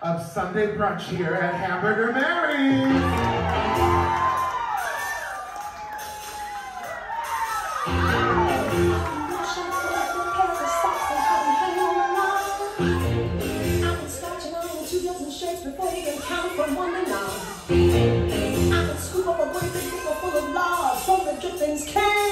of Sunday brunch here at Hamburger Mary's. Before you can count from 1 to 9, I can scoop up a great big paper full of love from the drippings can.